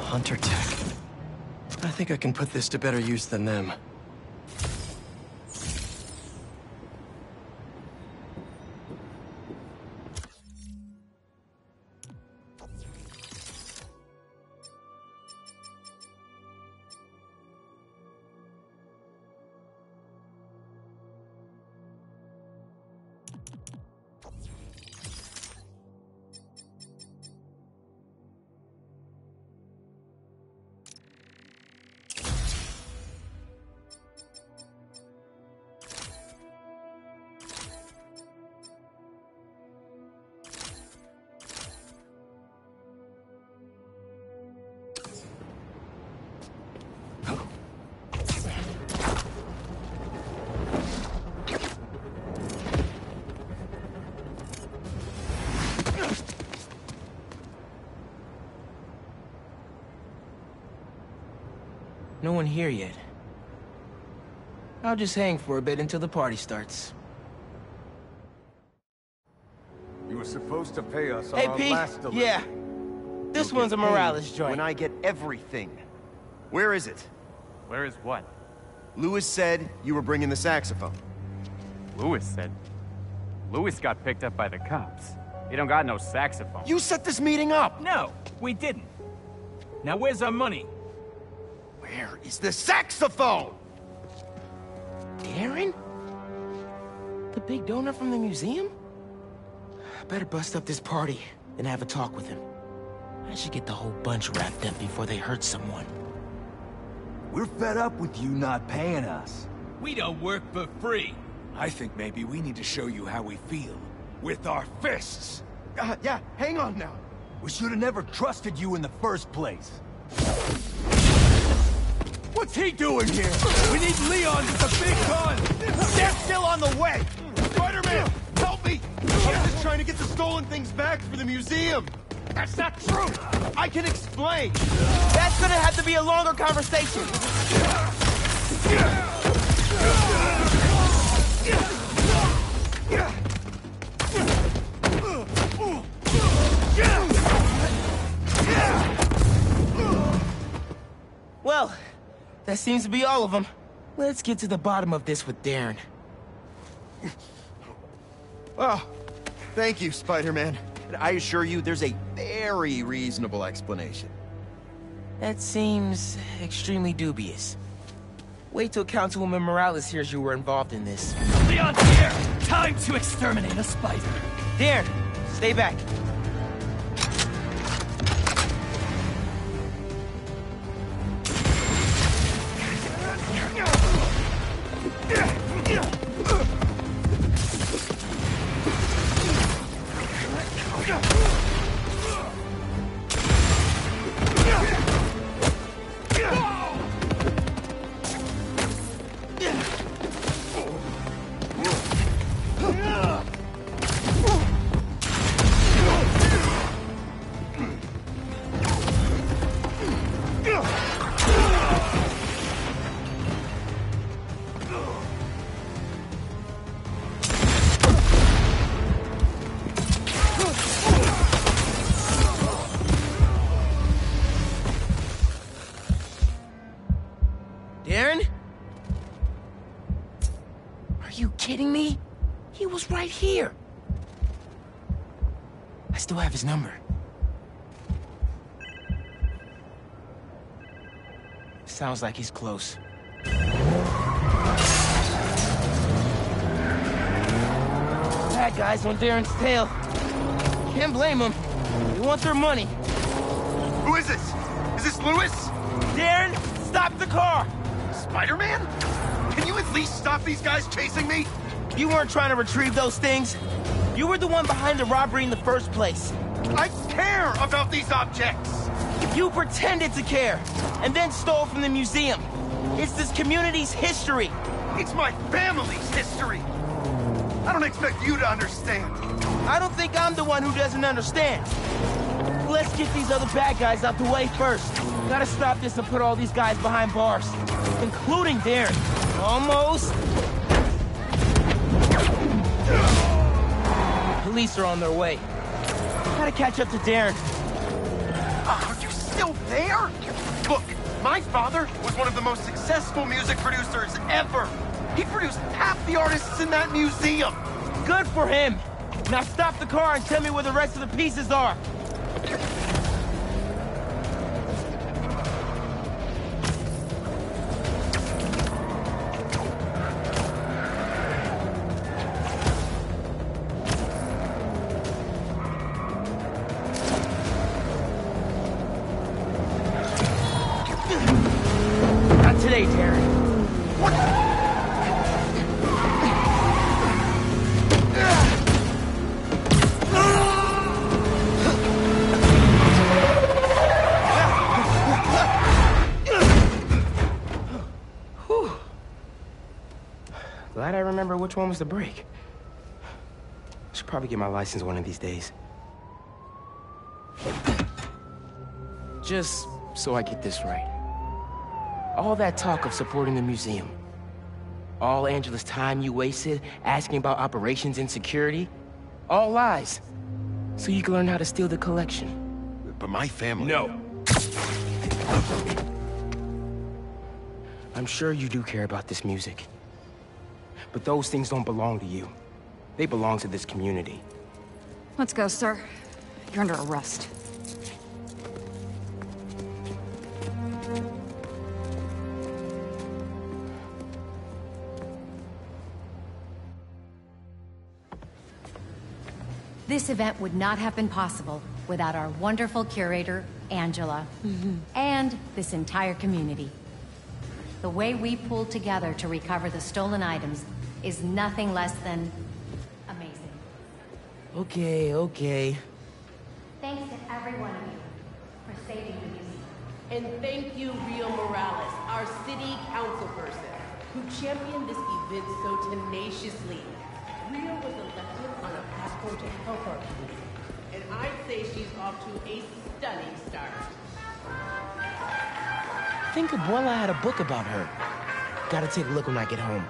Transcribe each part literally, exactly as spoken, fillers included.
Hunter Tech. I think I can put this to better use than them. No one here yet. I'll just hang for a bit until the party starts. You were supposed to pay us on Hey, our P. last delivery. Yeah. This You'll one's a get paid Morales joint. When I get everything. Where is it? Where is what? Lewis said you were bringing the saxophone. Lewis said. Lewis got picked up by the cops. He don't got no saxophone. You set this meeting up! No, we didn't. Now where's our money? Where is the saxophone? Darren? The big donor from the museum? Better bust up this party and have a talk with him. I should get the whole bunch wrapped up before they hurt someone. We're fed up with you not paying us. We don't work for free. I think maybe we need to show you how we feel. With our fists. Uh, yeah, hang on now. We should have never trusted you in the first place. What's he doing here? We need Leon with the big gun! They're still on the way! Spider-Man, help me! I was just trying to get the stolen things back for the museum. That's not true! I can explain! That's gonna have to be a longer conversation! Well, that seems to be all of them. Let's get to the bottom of this with Darren. Oh, thank you, Spider-Man. And I assure you, there's a very reasonable explanation. That seems extremely dubious. Wait till Councilwoman Morales hears you were involved in this. Leon's here! Time to exterminate a spider! Darren, stay back. Darren? Are you kidding me? He was right here. I still have his number. Sounds like he's close. Bad guys on Darren's tail. Can't blame them. They want their money. Who is this? Is this Lewis? Darren, stop the car! Spider-Man? Can you at least stop these guys chasing me? You weren't trying to retrieve those things. You were the one behind the robbery in the first place. I care about these objects! You pretended to care, and then stole from the museum. It's this community's history. It's my family's history! I don't expect you to understand. I don't think I'm the one who doesn't understand. Let's get these other bad guys out the way first. Gotta stop this and put all these guys behind bars. Including Darren. Almost. Police are on their way. Gotta catch up to Darren. Are you still there? Look, my father was one of the most successful music producers ever. He produced half the artists in that museum. Good for him. Now stop the car and tell me where the rest of the pieces are. Not today, Terry. Glad I remember which one was the brake. Should probably get my license one of these days. Just so I get this right. All that talk of supporting the museum, all Angela's time you wasted asking about operations and security, all lies. So you can learn how to steal the collection. But my family... No. I'm sure you do care about this music. But those things don't belong to you. They belong to this community. Let's go, sir. You're under arrest. This event would not have been possible without our wonderful curator, Angela, mm-hmm. and this entire community. The way we pulled together to recover the stolen items is nothing less than amazing. Okay, okay. Thanks to every one of you for saving the museum. And thank you, Rio Morales, our city councilperson, who championed this event so tenaciously. Rio was elected on a platform to help our community, and I'd say she's off to a stunning start. I think Abuela had a book about her. Gotta take a look when I get home.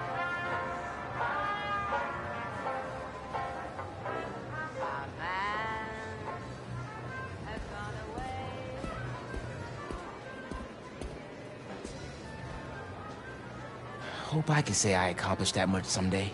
Hope I can say I accomplished that much someday.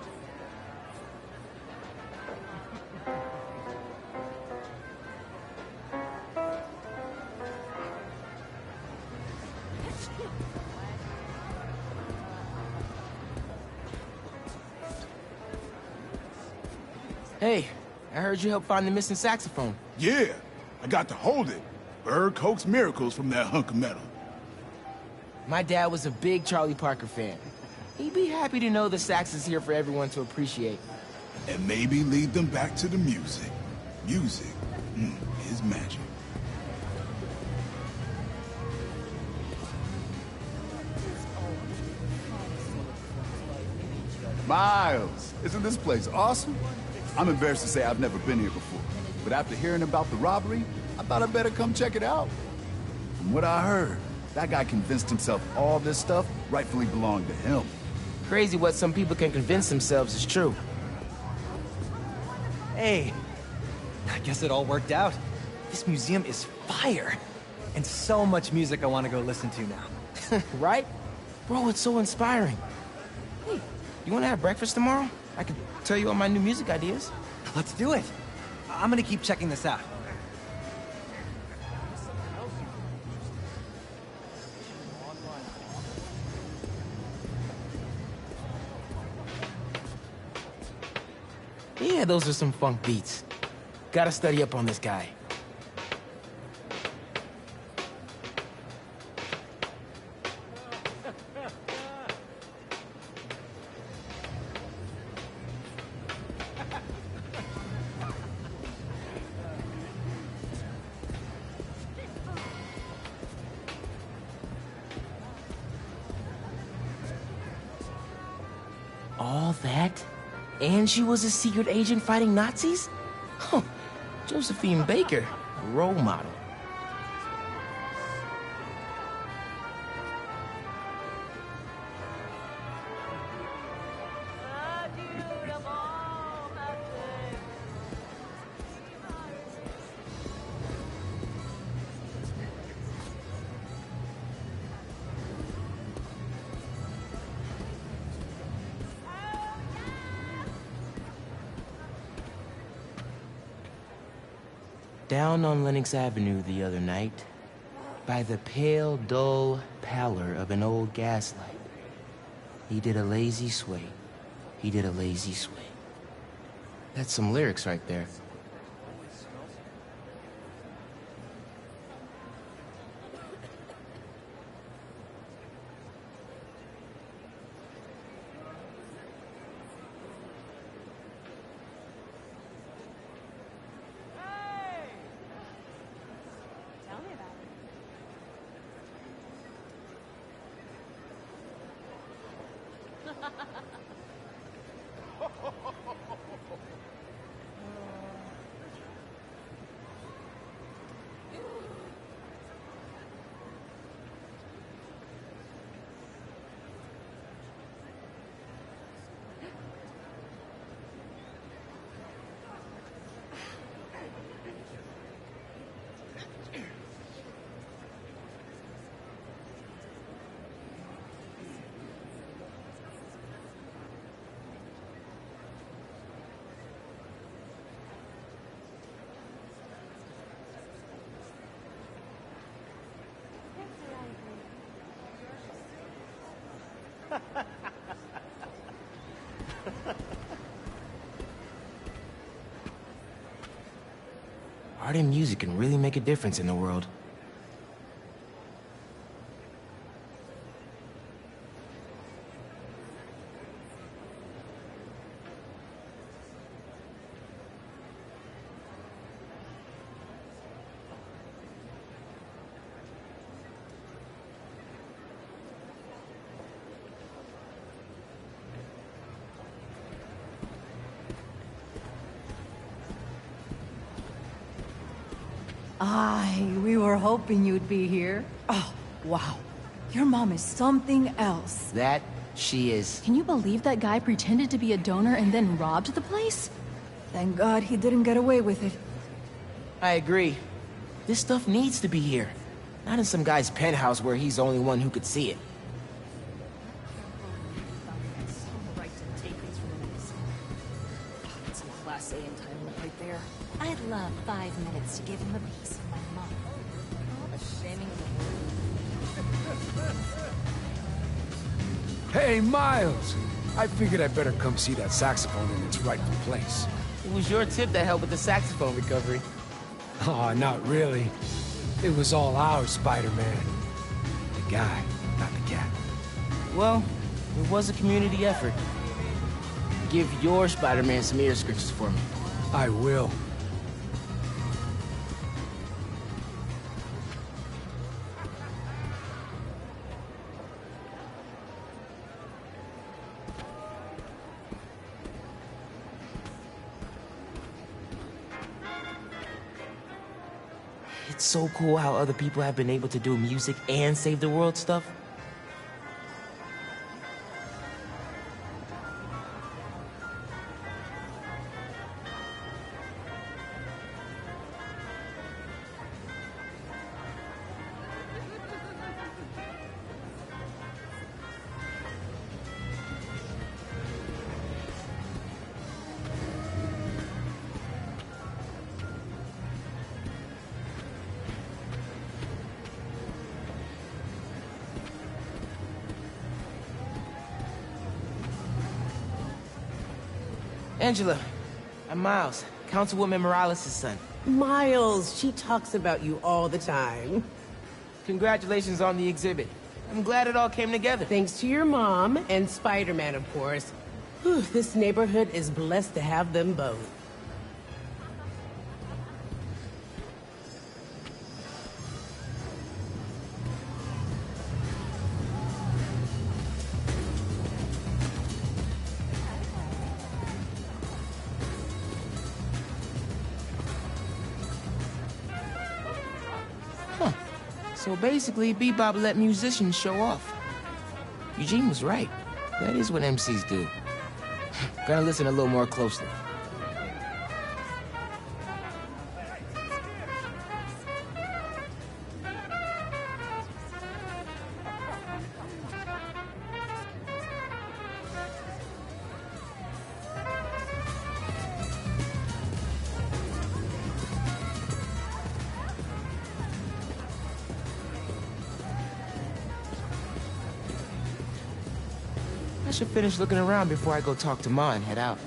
Hey, I heard you helped find the missing saxophone. Yeah, I got to hold it. Bird coaxed miracles from that hunk of metal. My dad was a big Charlie Parker fan. He'd be happy to know the sax is here for everyone to appreciate. And maybe lead them back to the music. Music mm, is magic. Miles, isn't this place awesome? I'm embarrassed to say I've never been here before, but after hearing about the robbery, I thought I'd better come check it out. From what I heard, that guy convinced himself all this stuff rightfully belonged to him. Crazy what some people can convince themselves is true. Hey, I guess it all worked out. This museum is fire. And so much music I want to go listen to now. Right? Bro, it's so inspiring. Hey, you want to have breakfast tomorrow? I could tell you all my new music ideas. Let's do it. I'm gonna keep checking this out. Yeah, those are some funk beats. Gotta study up on this guy. All that? And she was a secret agent fighting Nazis? Huh. Josephine Baker, a role model. down on Lenox Avenue the other night, by the pale, dull pallor of an old gaslight. He did a lazy sway. He did a lazy sway. That's some lyrics right there. Art and music can really make a difference in the world. Ay, we were hoping you'd be here. Oh, wow. Your mom is something else. That she is. Can you believe that guy pretended to be a donor and then robbed the place? Thank God he didn't get away with it. I agree. This stuff needs to be here. Not in some guy's penthouse where he's the only one who could see it. That's a class A entitlement right there. I'd love five minutes to give him a piece of my mom. All the shaming in the world. Hey, Miles! I figured I'd better come see that saxophone in its rightful place. It was your tip that helped with the saxophone recovery. Aw, oh, not really. It was all ours, Spider-Man. The guy, not the cat. Well, it was a community effort. Give your Spider-Man some ear scratches for me. I will. It's so cool how other people have been able to do music and save the world stuff. Angela, I'm Miles, Councilwoman Morales' son. Miles, she talks about you all the time. Congratulations on the exhibit. I'm glad it all came together. Thanks to your mom and Spider-Man, of course. Whew, this neighborhood is blessed to have them both. So basically, Bebop let musicians show off. Eugene was right. That is what M Cs do. Gotta listen a little more closely. should finish looking around before I go talk to Ma and head out.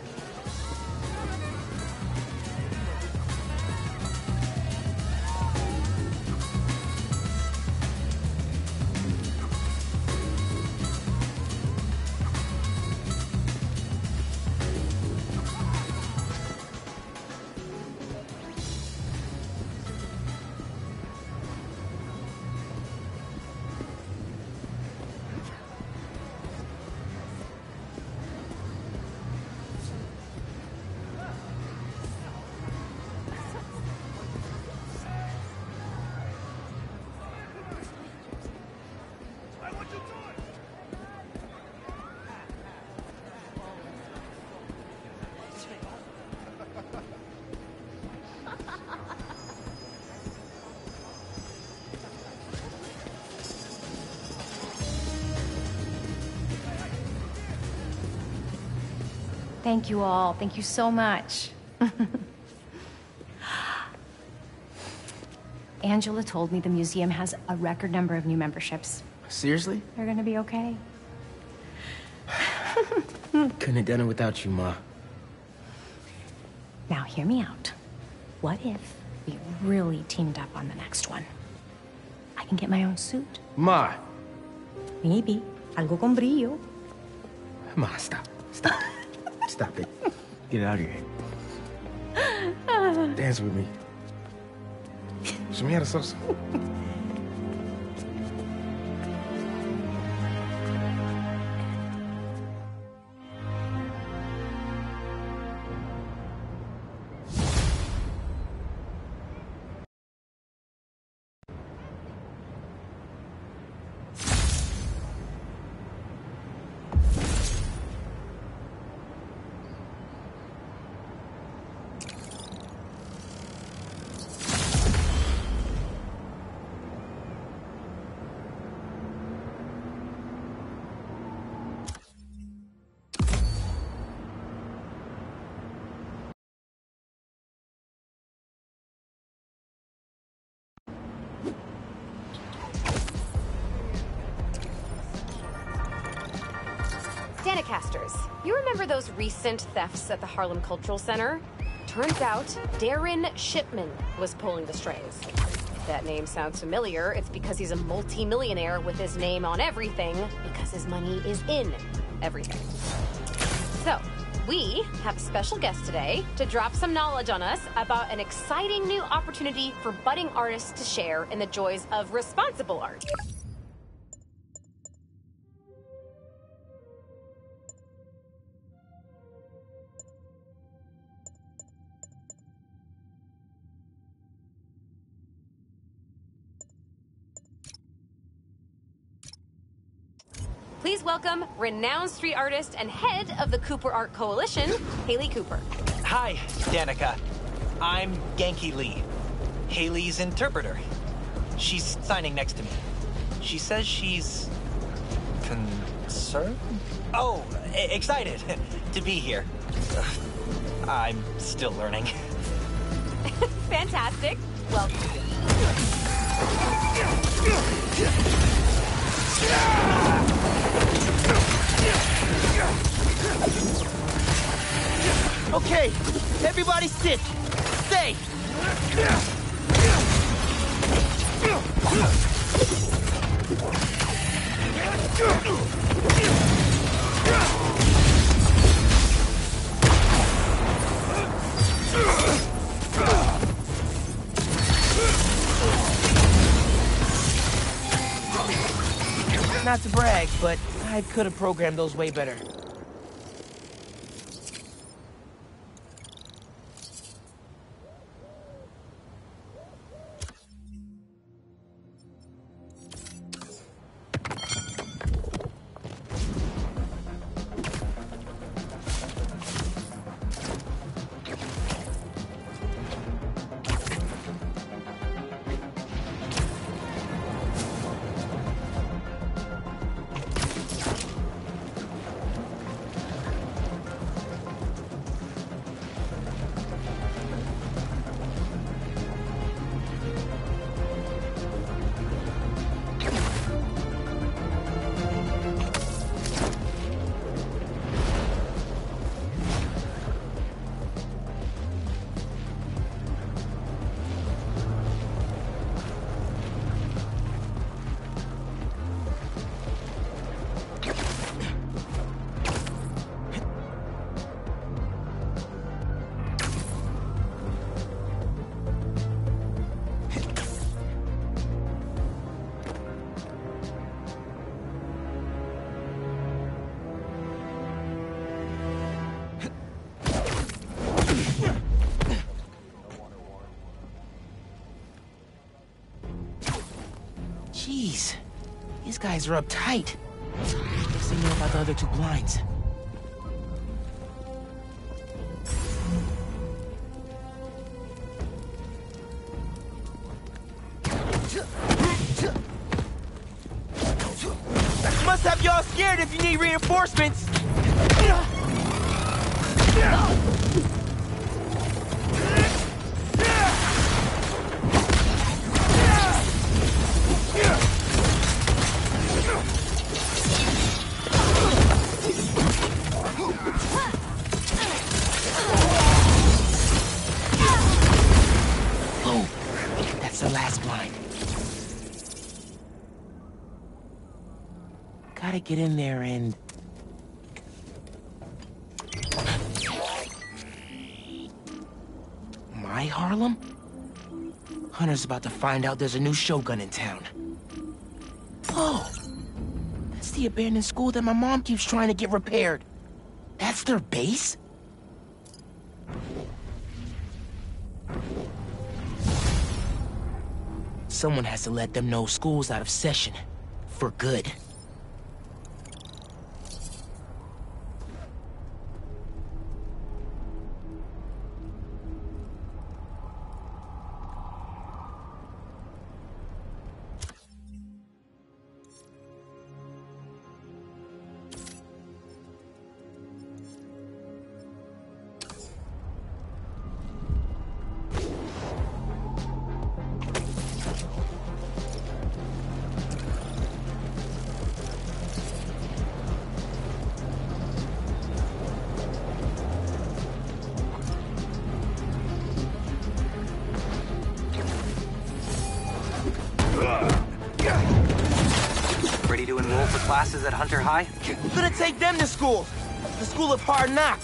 Thank you all. Thank you so much. Angela told me the museum has a record number of new memberships. Seriously? They're gonna be okay. Couldn't have done it without you, Ma. Now, hear me out. What if we really teamed up on the next one? I can get my own suit. Ma. Maybe. Algo con brillo. Ma, stop. Stop. Stop it. Get out of here. Dance with me. Show me how to salsa. Danicasters, you remember those recent thefts at the Harlem Cultural Center? Turns out, Darren Shipman was pulling the strings. If that name sounds familiar, it's because he's a multi-millionaire with his name on everything, because his money is in everything. So, we have a special guest today to drop some knowledge on us about an exciting new opportunity for budding artists to share in the joys of responsible art. Please welcome renowned street artist and head of the Cooper Art Coalition, Haley Cooper. Hi, Danica. I'm Genki Lee, Haley's interpreter. She's signing next to me. She says she's... concerned? Oh, e- excited to be here. Ugh, I'm still learning. Fantastic. Welcome. Okay, everybody sit. Stay. Not to brag, but I could have programmed those way better. Jeez. These guys are uptight. Guess they know about the other two blinds. Must have y'all scared if you need reinforcements. Boom. That's the last blind. Gotta get in there and... My Harlem? Hunter's about to find out there's a new Shogun in town. Oh! That's the abandoned school that my mom keeps trying to get repaired. That's their base? Someone has to let them know school's out of session. For good. Ready to enroll for classes at Hunter High? We're gonna take them to school. The School of Hard Knocks.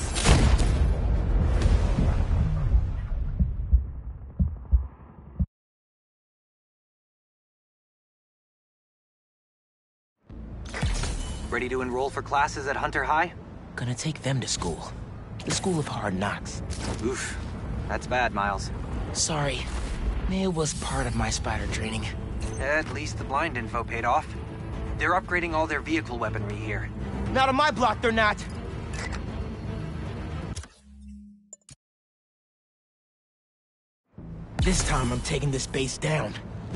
Ready to enroll for classes at Hunter High? Gonna take them to school. The School of Hard Knocks. Oof. That's bad, Miles. Sorry. It was part of my spider training. At least the blind info paid off. They're upgrading all their vehicle weaponry here. Not on my block, they're not. This time I'm taking this base down.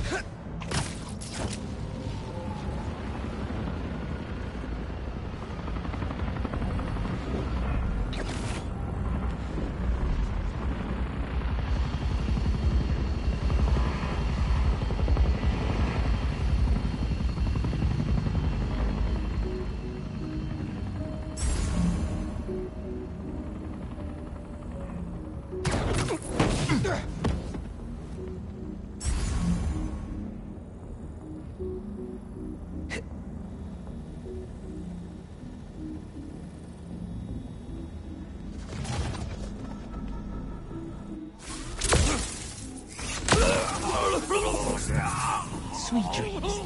Sweet dreams.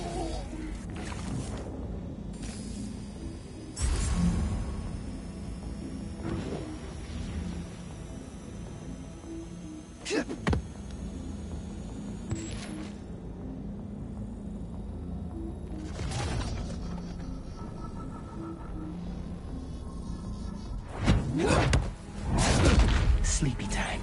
Sleepy time.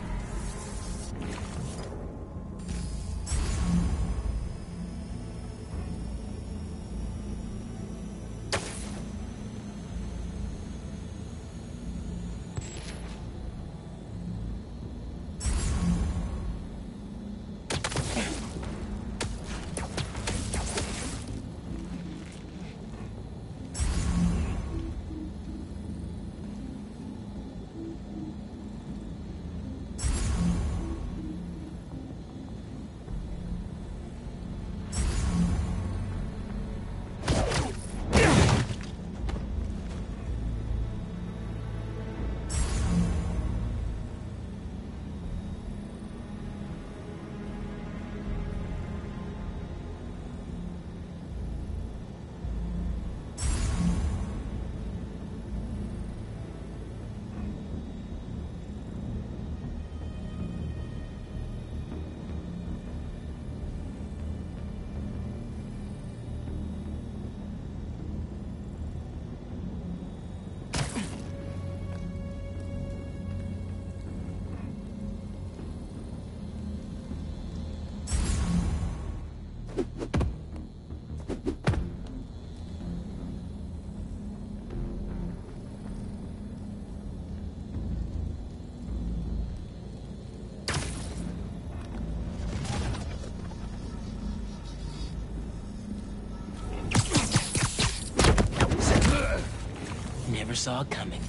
saw coming.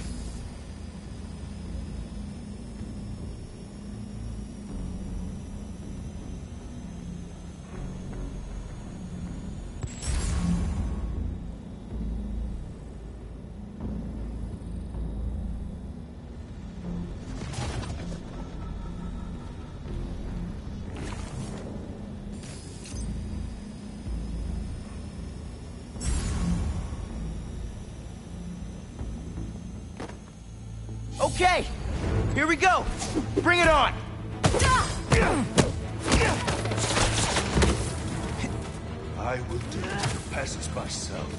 Okay, here we go. Bring it on. I will do the passes myself.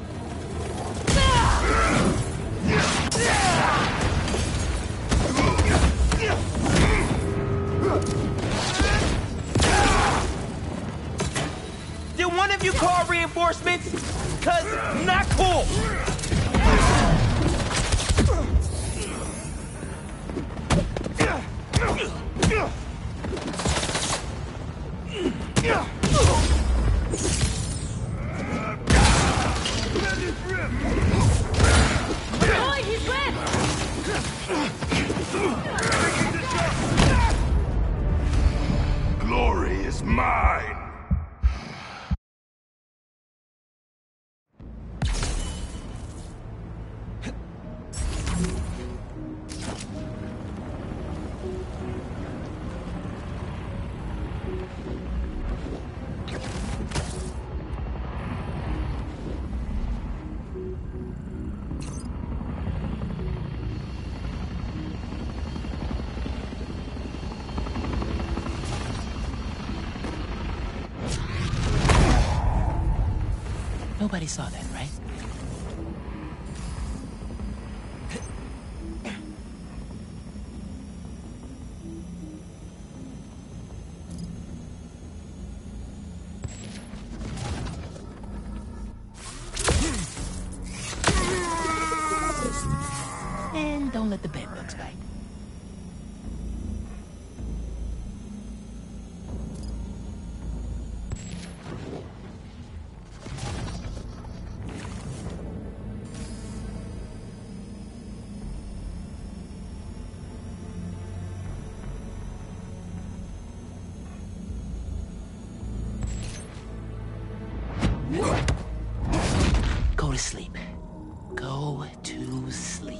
Did one of you call reinforcements? Cause not cool. Glory is mine. Nobody saw that, right? And don't let the bedbugs bite. Go to sleep. Go to sleep.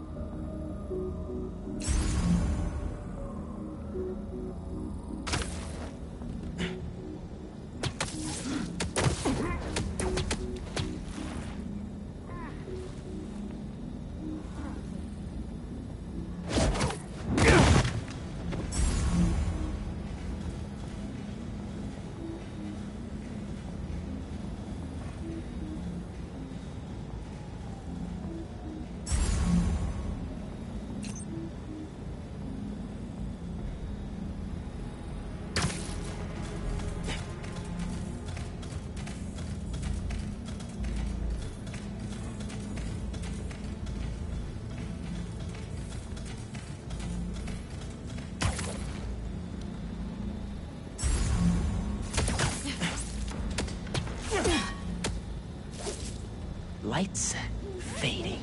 Lights fading.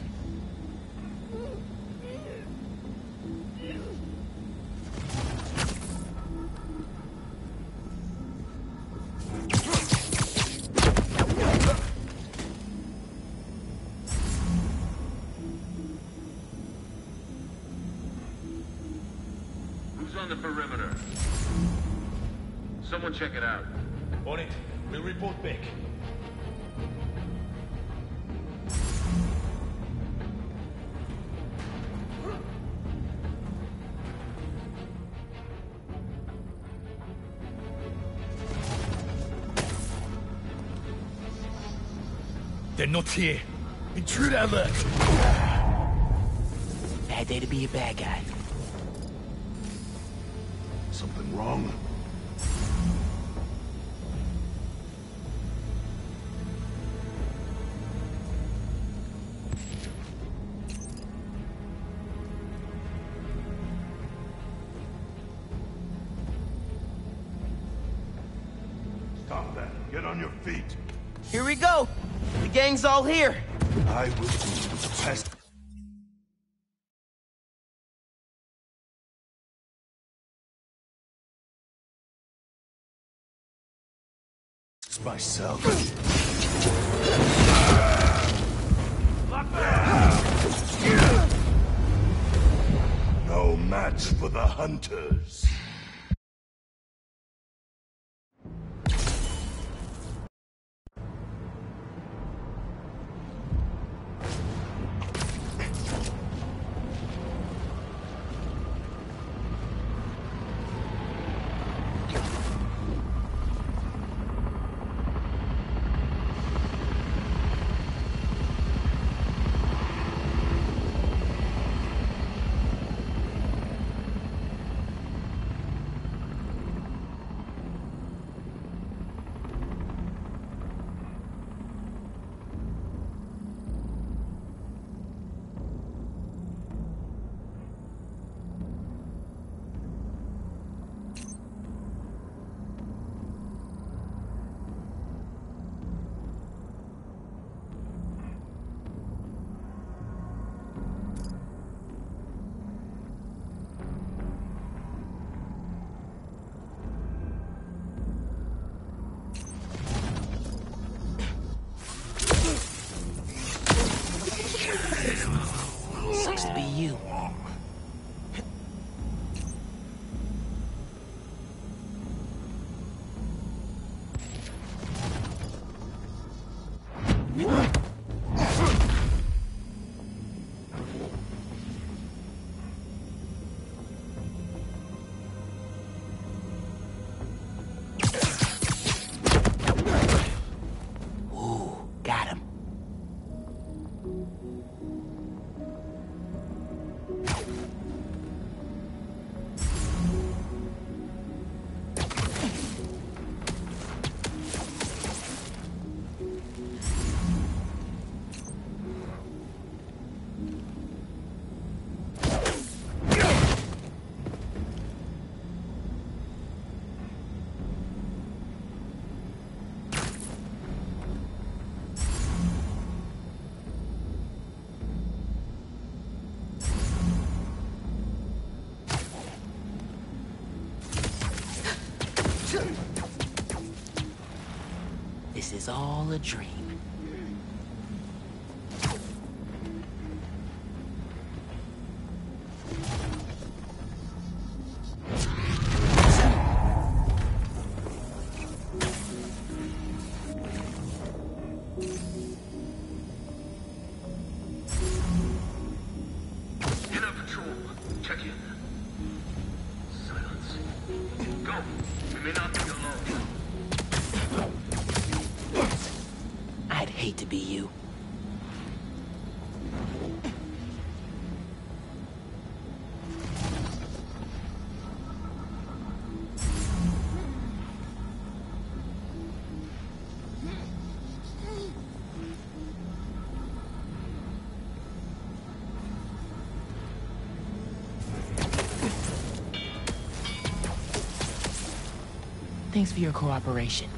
Who's on the perimeter? Someone check it out. On it. We'll report back. They're not here. Intruder alert! Bad day to be a bad guy. Something wrong? Stop that. Get on your feet. Here we go. The gang's all here. I will do the best. myself. No match for the hunters. Sucks to be you. Ooh, got him. This is all a dream. Inner patrol, check in. Silence. Go. We may not be alone. I'd hate to be you. Thanks for your cooperation.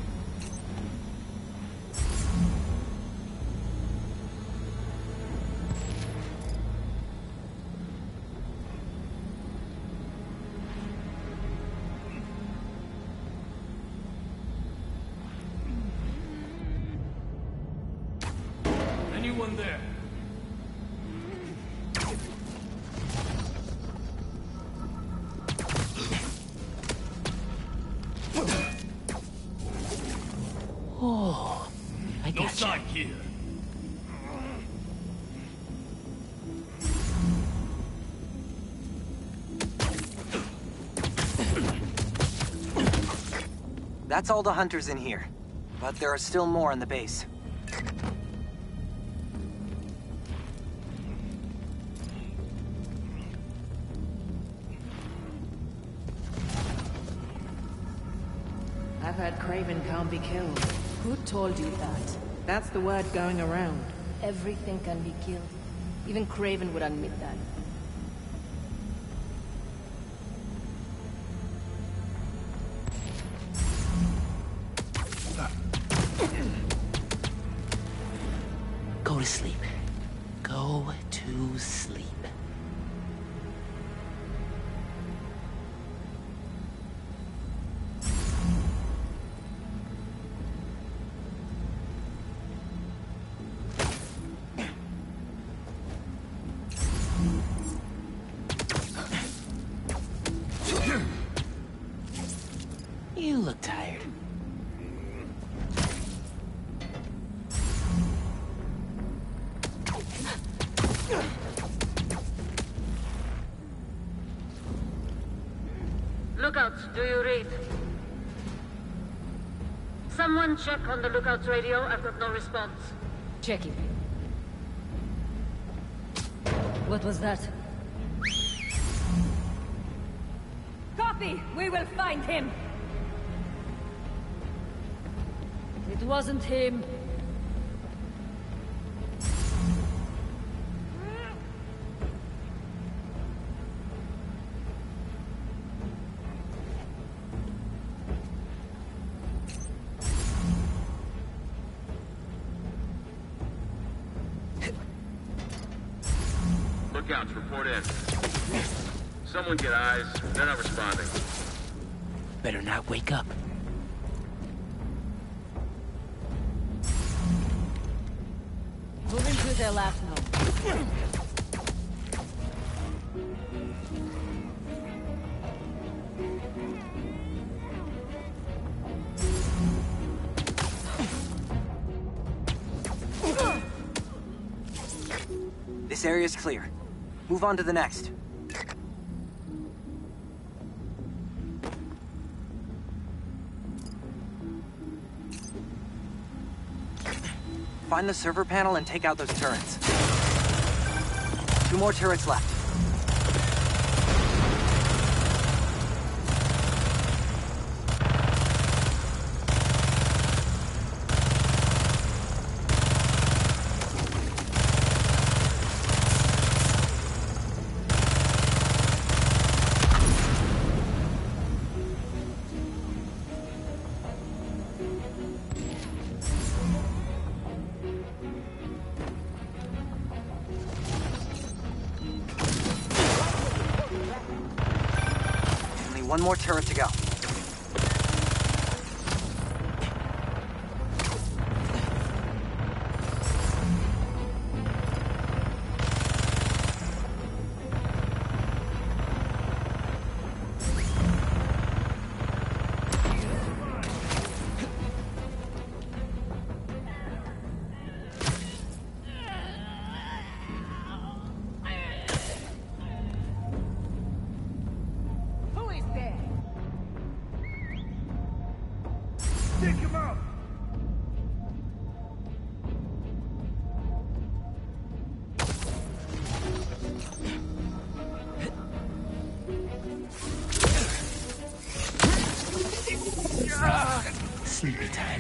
Anyone there? Oh, I No gotcha. sign here. That's all the hunters in here. But there are still more in the base. I've heard Craven can't be killed. Who told you that? That's the word going around. Everything can be killed. Even Craven would admit that. Go to sleep. Go to sleep. You look tired. Lookouts, do you read? Someone check on the Lookouts radio. I've got no response. Checking. What was that? Copy! We will find him! It wasn't him. Lookouts, report in. Someone get eyes. They're not responding. Better not wake up. Moving to their last node. This area's clear. Move on to the next. Find the server panel and take out those turrets. Two more turrets left. One more turret to go. Take him out! Sleepy time.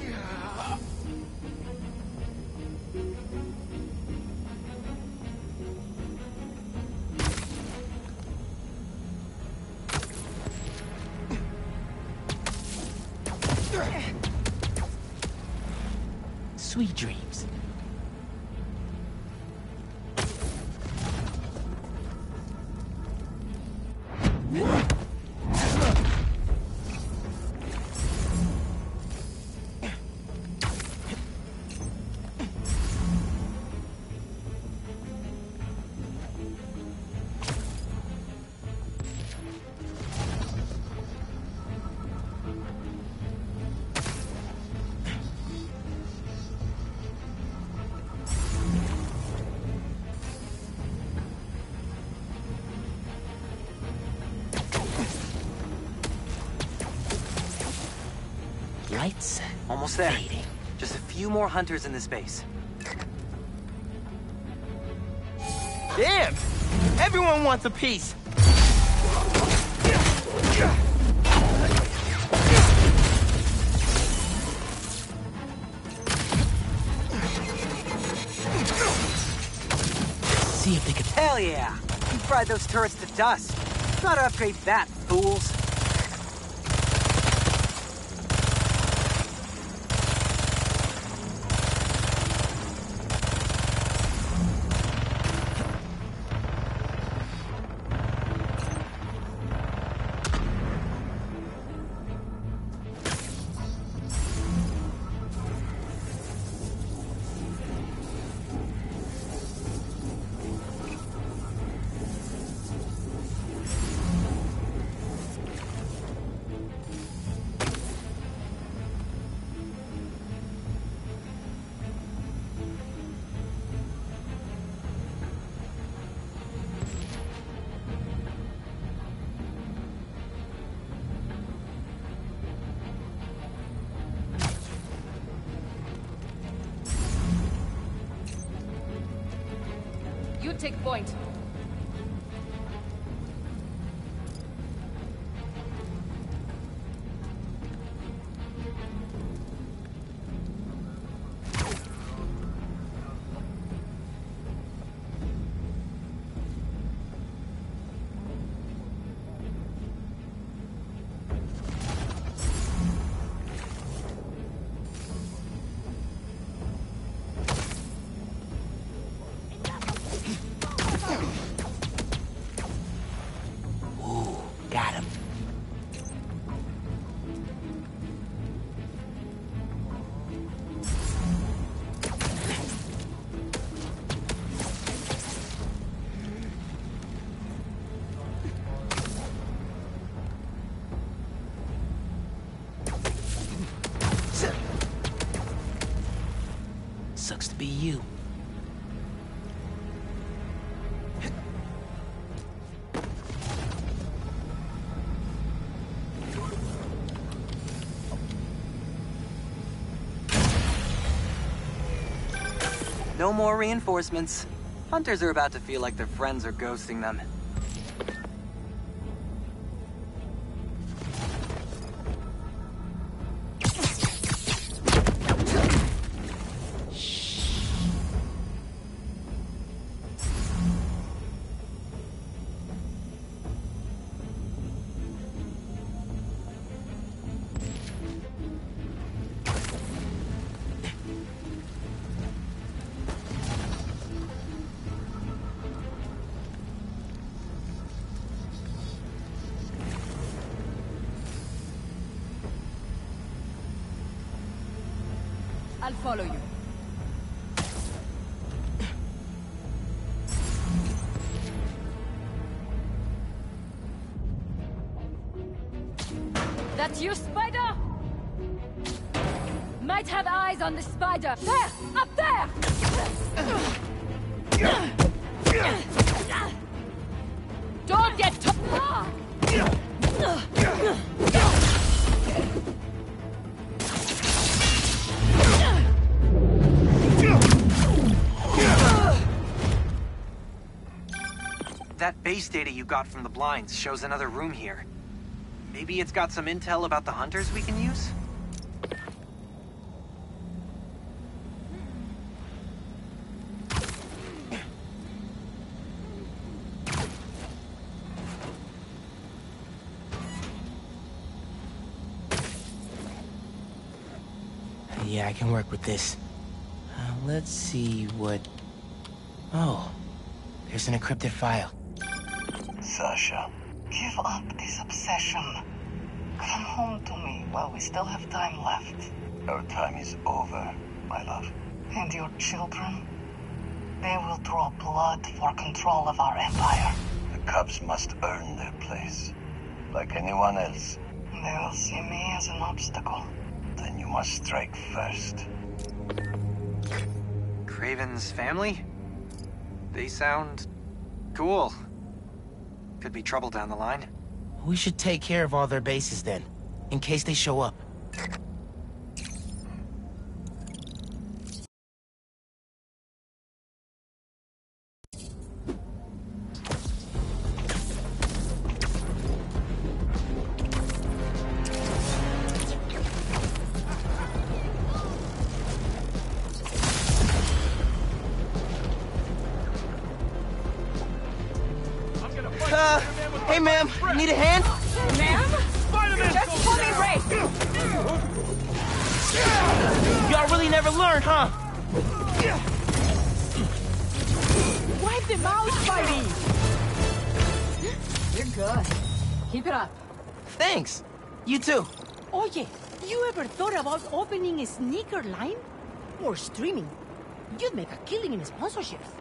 Sweet dreams. Lights. Almost there. Fading. Just a few more hunters in this base. Damn! Everyone wants a piece. See if they can. Hell yeah! You fried those turrets to dust. Gotta upgrade that, fools. take point. Got him. Sucks to be you. No more reinforcements. Hunters are about to feel like their friends are ghosting them. I'll follow you. That's you, Spider? Might have eyes on the spider. There! Up there! Don't get to- That base data you got from the blinds shows another room here. Maybe it's got some intel about the hunters we can use? Yeah, I can work with this. Uh, let's see what... Oh, there's an encrypted file. Sasha, give up this obsession. Come home to me while we still have time left. Our time is over, my love. And your children? They will draw blood for control of our empire. The Cubs must earn their place, like anyone else. They will see me as an obstacle. Then you must strike first. Kraven's family? They sound... cool. Could be trouble down the line. We should take care of all their bases then, in case they show up. Uh, hey ma'am, need a hand? Ma'am? Just call me Ray. Y'all really never learned, huh? Wipe them out, Spidey! You're good. Keep it up. Thanks. You too. Oye, you ever thought about opening a sneaker line? Or streaming? You'd make a killing in sponsorships.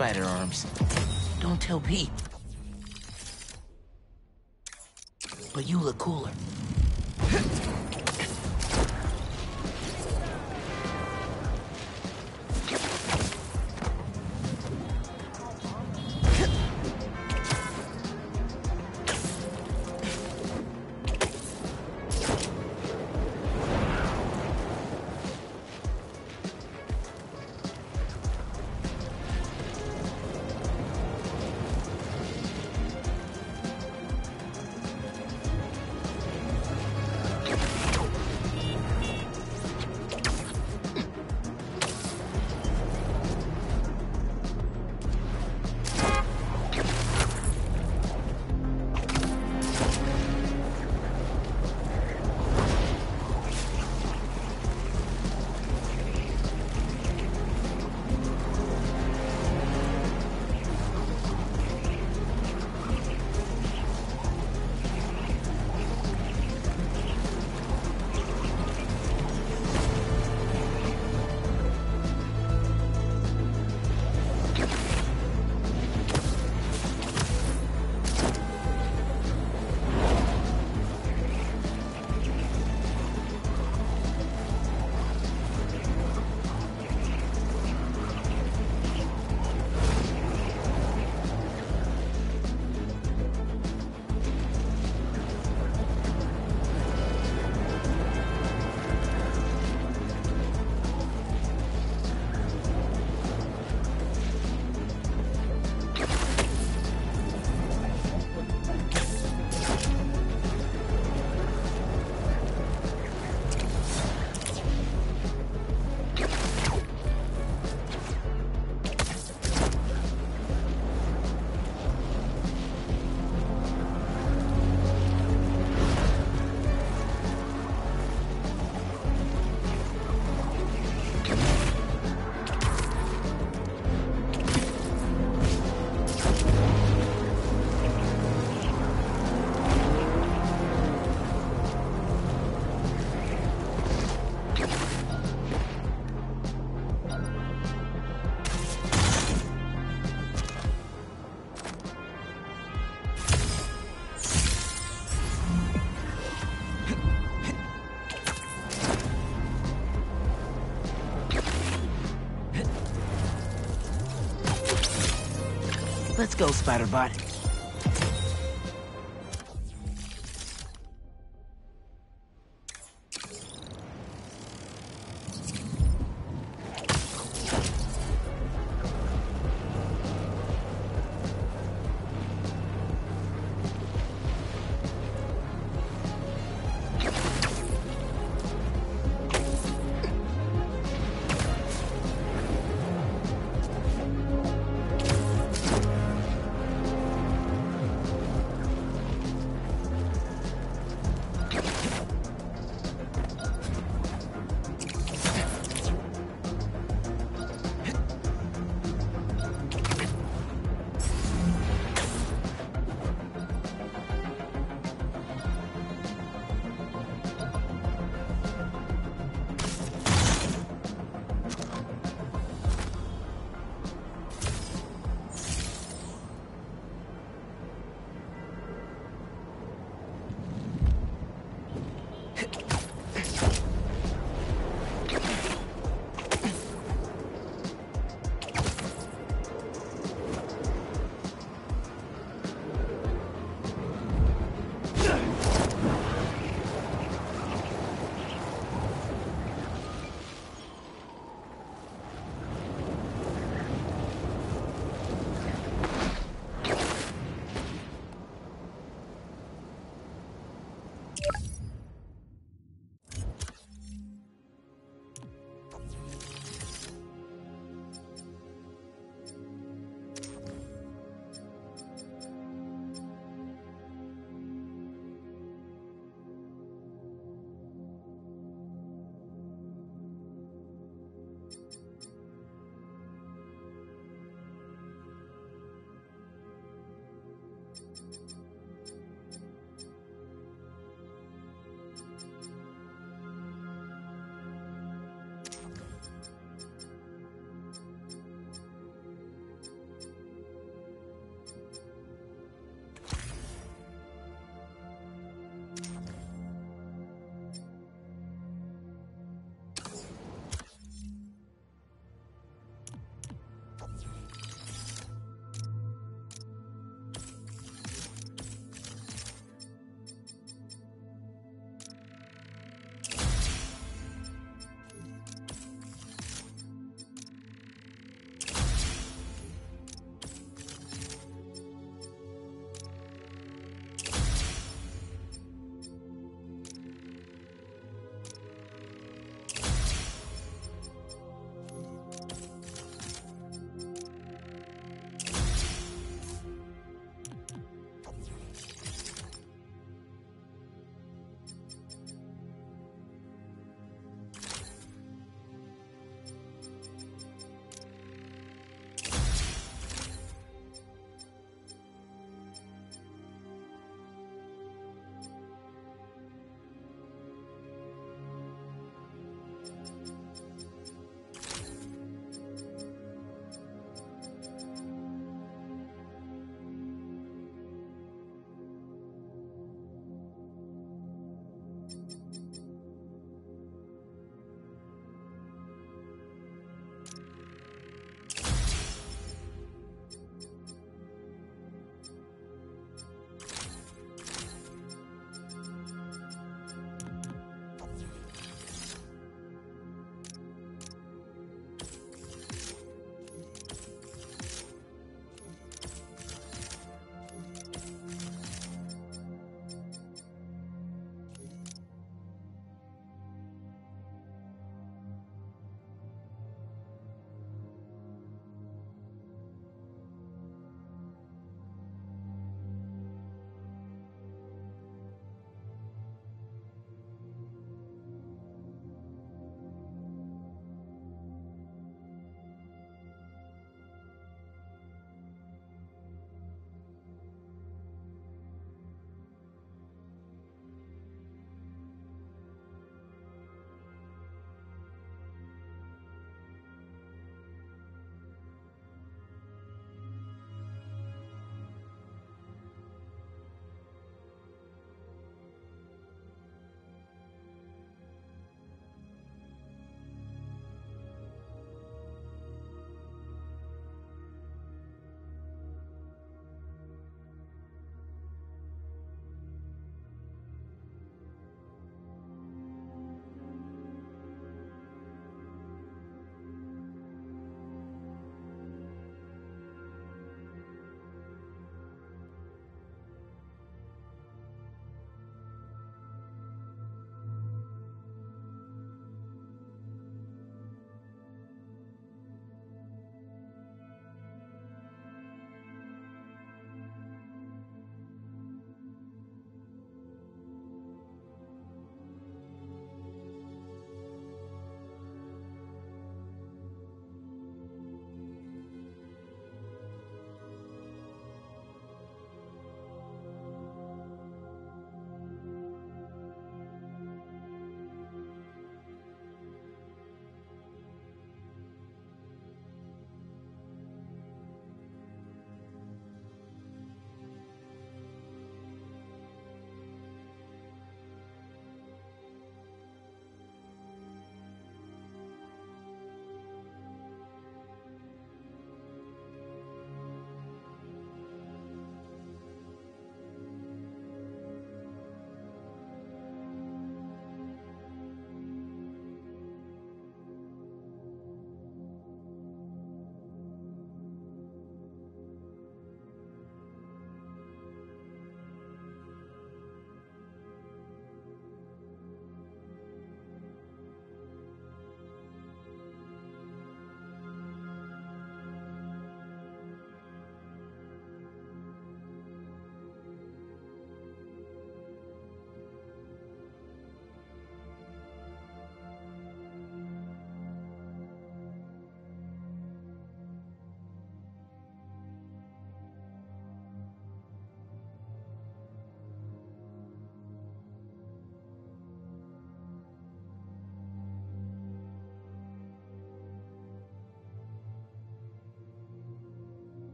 spider arms. Don't tell Pete. But you look cooler. Let's go, Spider-Bot.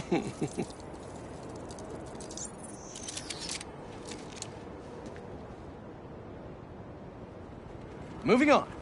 Moving on.